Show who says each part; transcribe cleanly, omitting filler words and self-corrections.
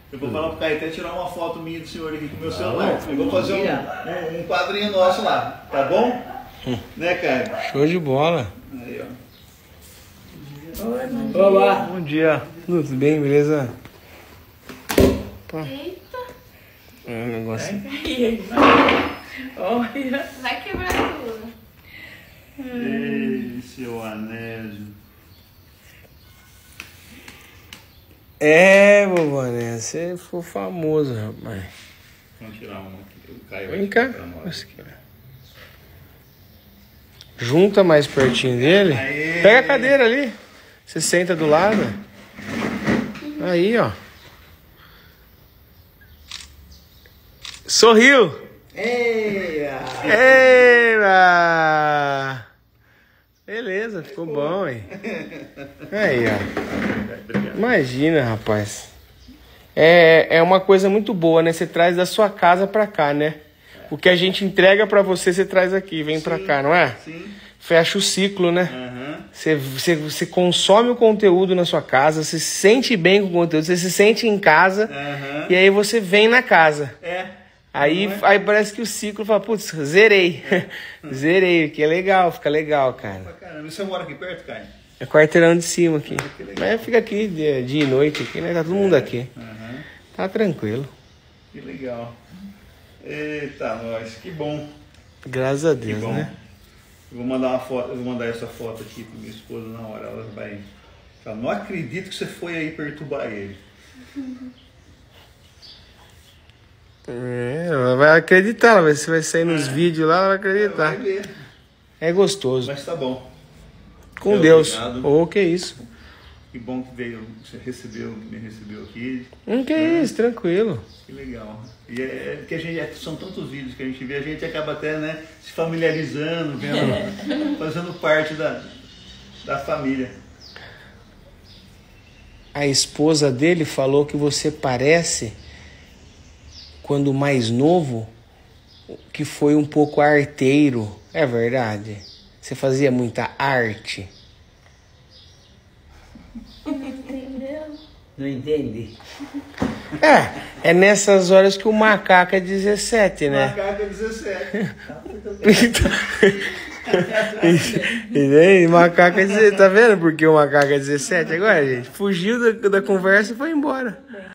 Speaker 1: Eu vou falar pro Caetano tirar uma foto minha do senhor aqui com o meu celular. Eu vou fazer um quadrinho nosso lá, tá bom? Né, Caio?
Speaker 2: Show de bola.
Speaker 1: Aí, ó.
Speaker 3: Olá.
Speaker 2: Bom dia. Tudo bem, beleza? Pá.
Speaker 4: Eita,
Speaker 2: É um negócio.
Speaker 3: Olha.
Speaker 4: vai quebrar tudo.
Speaker 1: Ei, seu Anésio.
Speaker 2: É, vovó, né? Você ficou famoso, rapaz.
Speaker 1: Vamos tirar uma aqui. O Caio vai
Speaker 2: Vem cá.
Speaker 1: tirar uma.
Speaker 2: Junta mais pertinho dele.
Speaker 1: Aê.
Speaker 2: Pega a cadeira ali. Você senta do lado. Aí, ó. Sorriu.
Speaker 1: Eia!
Speaker 2: Eita! Beleza, ficou bom, hein? Aí, ó. Imagina, rapaz. É uma coisa muito boa, né? Você traz da sua casa pra cá, né? O que a gente entrega pra você, você traz aqui, vem pra cá, não é?
Speaker 1: Sim.
Speaker 2: Fecha o ciclo, né?
Speaker 1: Aham.
Speaker 2: Você consome o conteúdo na sua casa, você se sente bem com o conteúdo, você se sente em casa,
Speaker 1: Aham.
Speaker 2: e aí você vem na casa.
Speaker 1: É.
Speaker 2: Aí,
Speaker 1: Não é?
Speaker 2: aí parece que o ciclo fala, putz, zerei. Zerei, que é legal, fica legal, cara.
Speaker 1: Pra caramba. E você mora aqui perto, Caio?
Speaker 2: É quarteirão de cima aqui.
Speaker 1: Que legal.
Speaker 2: Mas fica aqui dia e noite aqui, né? Tá todo mundo aqui.
Speaker 1: Aham.
Speaker 2: Tá tranquilo.
Speaker 1: Que legal. Eita, nós, que bom.
Speaker 2: Graças a
Speaker 1: Que
Speaker 2: Deus,
Speaker 1: bom.
Speaker 2: né?
Speaker 1: Eu vou mandar uma foto, eu vou mandar essa foto aqui pra minha esposa na hora. Ela vai falar, não acredito que você foi aí perturbar ele.
Speaker 2: É, ela vai acreditar, ela vai, você vai sair nos vídeos lá, ela vai acreditar.
Speaker 1: Vai ver.
Speaker 2: É gostoso.
Speaker 1: Mas tá bom.
Speaker 2: Com
Speaker 1: Muito
Speaker 2: Deus.
Speaker 1: obrigado.
Speaker 2: Ô, que isso.
Speaker 1: Que bom que veio, você me recebeu aqui.
Speaker 2: Que isso, tranquilo.
Speaker 1: Que legal. E é que a gente, são tantos vídeos que a gente vê, a gente acaba até, né, se familiarizando, vendo, fazendo parte da família.
Speaker 2: A esposa dele falou que você parece, quando mais novo, que foi um pouco arteiro. É verdade? Você fazia muita arte?
Speaker 4: Entendeu?
Speaker 3: Não entendi.
Speaker 2: É nessas horas que o macaco é 17, né?
Speaker 1: Macaco 17.
Speaker 2: E aí, macaco é 17, tá vendo por que o macaco é 17 agora, gente? Fugiu da conversa e foi embora.